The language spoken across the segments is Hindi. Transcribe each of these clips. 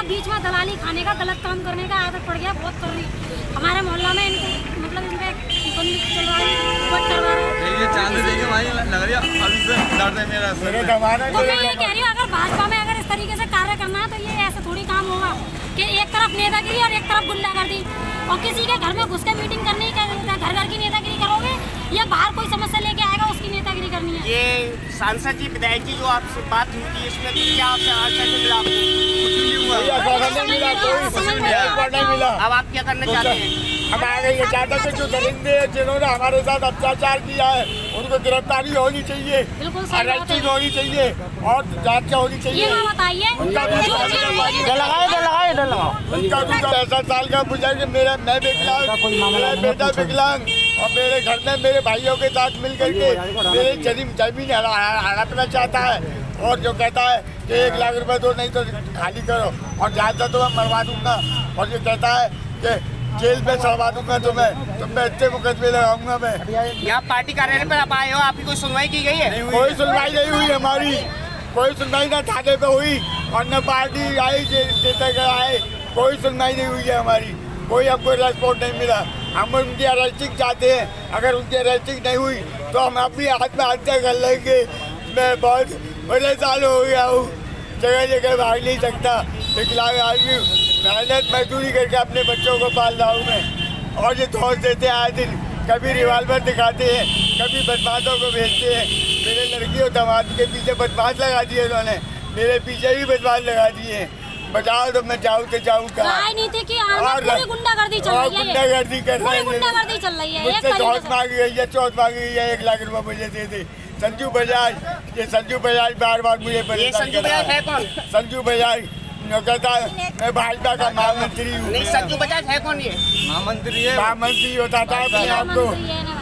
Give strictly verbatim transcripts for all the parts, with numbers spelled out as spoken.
बीच में दलाली खाने का, गलत काम करने का आदत पड़ गया, बहुत कर रही हमारे मोहल्ला में। इनको मतलब इनका बंदी चल रहा है, बहुत करवा रहे हैं। ये चांद देखिए भाई लग रही है अभी से दर्द है मेरा सर में। तो मैं ये कह रही हूँ अगर भाजपा में अगर इस तरीके से कार्य करना है तो ये ऐसे थोड़ी काम होगा कि एक तरफ नेतागिरी और एक तरफ गुंडागर्दी, और किसी के घर में घुस के मीटिंग करनी, घर घर की नेतागिरी करोगे या बाहर कोई समस्या लेके आएगा उसकी नेतागिरी करनी है। ये सांसद जी विधायक जी जो आपसे बात हुई थी इसमें क्या आपसे आश्वासन मिला आपको? नहीं मिला। अब आप क्या करना चाहते हैं? हम आगे ये चाहते थे जो दरिंदे जिन्होंने हमारे साथ अत्याचार किया है उनको गिरफ्तारी होनी चाहिए, अरेस्टिंग होनी चाहिए और जांच होनी चाहिए। ये बताइए उनका पैंसठ साल का बुजुर्ग, मेरा मैं विकलांग, मेरा बेटा विकलांग और मेरे घर में मेरे भाइयों के साथ मिल करके मेरी जमीन जमीन हड़पना चाहता है और जो कहता है कि एक लाख रुपए दो नहीं तो खाली करो और ज्यादा तो मैं मरवा दूंगा, और ये कहता है कि जेल में चढ़वा दूंगा तुम्हें, तुम मैं इतने मुकदमे लगाऊंगा मैं। यहाँ पार्टी कार्यालय पर आप आए हो, आपकी कोई सुनवाई की गई है? कोई सुनवाई नहीं हुई हमारी, कोई सुनवाई ना थाने पे हुई और न पार्टी आई नेता आए, कोई सुनवाई नहीं हुई है हमारी, कोई हमको रेस्पॉन्स नहीं मिला। हम उनकी अरेस्टिंग चाहते हैं, अगर उनकी अरेस्टिंग नहीं हुई तो हम अपनी आत्महत्या कर लेंगे। मैं बहुत परेशान हो गया हूँ, जगह जगह भाग नहीं सकता, विकलांग आदमी मेहनत मजदूरी करके अपने बच्चों को पाल रहा हूँ मैं। और ये धौस देते हैं आए दिन, कभी रिवाल्वर दिखाते हैं, कभी बदमाशों को भेजते हैं। मेरे लड़की और दामाद के पीछे बदमाश लगा दिए उन्होंने, मेरे पीछे भी बदमाश लगा दिए। बचाओ तो मैं जाऊँ तो जाऊँ कहाँ? राजनीति की गुंडागर्दी चल रही है, गुंडागर्दी कर रहे हैं, गुंडागर्दी चल रही है। मुझसे चौथ मांगी गई है, चौथ मांगी गई है, एक लाख रुपए मुझे दे दे। संजू बजाज, ये संजू बजाज बार बार मुझे परेशान कर रहा है। संजू बजाज कहता है मैं भाजपा का महामंत्री हूँ। नहीं, संजू बजाज है कौन? ये महामंत्री है, महामंत्री बताता है अपने आप को,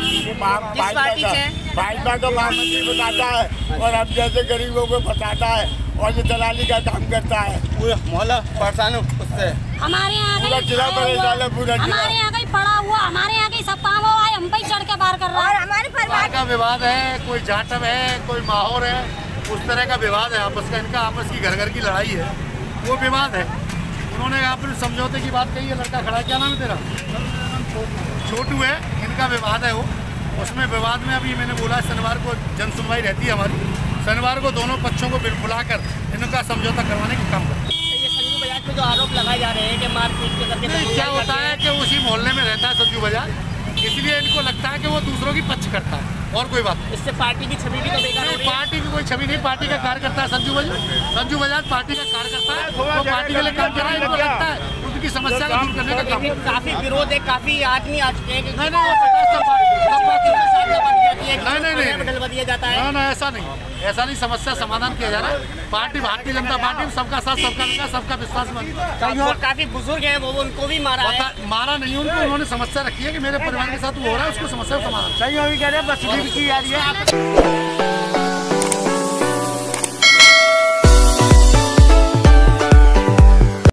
भाजपा का महामंत्री बताता है और अब जैसे गरीबों को फंसाता है और ये दलाली का काम करता है। पूरा मोहल्ला परेशान उससे, हमारे यहाँ पूरा जिला परेशान है, पूरा जिला। हमारे यहाँ कहीं पड़ा हुआ, हमारे यहाँ कहीं सब काम हुआ है, हम पे चढ़ के बाहर कर रहा है। हमारे परिवार का विवाद है, कोई जाटव है, कोई माहौर है, उस तरह का विवाद है आपस का, इनका आपस की घर घर की लड़ाई है, वो विवाद है। उन्होंने आपने समझौते की बात कही है, लड़का खड़ा, क्या नाम है तेरा? छोटू है, इनका विवाद है वो, उसमें विवाद में अभी मैंने बोला शनिवार को जन सुनवाई रहती है हमारी, शनिवार को दोनों पक्षों को बुलाकर इनका समझौता करवाने का काम करते हैं। ये संजू बजाज पे जो आरोप लगाए जा रहे हैं कि मारपीट के करके, क्या होता है कि उसी मोहल्ले में रहता है संजू बजाज, इसलिए इनको लगता है कि वो दूसरों की पक्ष करता है और कोई बात नहीं। इससे पार्टी की छवि भी तो बेकार हो रही है। पार्टी की कोई छवि नहीं, पार्टी का कार्यकर्ता है संजू बजाज, संजू बजाज पार्टी का कार्यकर्ता है, वो पार्टी के लिए काम कर रहा है, इनको लगता है उनकी समस्या को दूर करने का काम। काफी विरोध है, काफी आदमी आ चुके हैं। नहीं नहीं, वो पता सब नहीं नहीं बदलवा दिया जाता है। ना ऐसा नहीं, ऐसा नहीं, समस्या समाधान किया जा रहा है। पार्टी भारतीय जनता पार्टी सबका साथ, सबका विकास, सबका विश्वास। और काफी बुजुर्ग हैं वो, उनको भी मारा है। मारा नहीं उनको, उन्होंने समस्या रखी है कि मेरे परिवार के साथ वो हो रहा है, उसको समस्या का समाधान सही होगी कह रहे हैं, बस की जा रही है।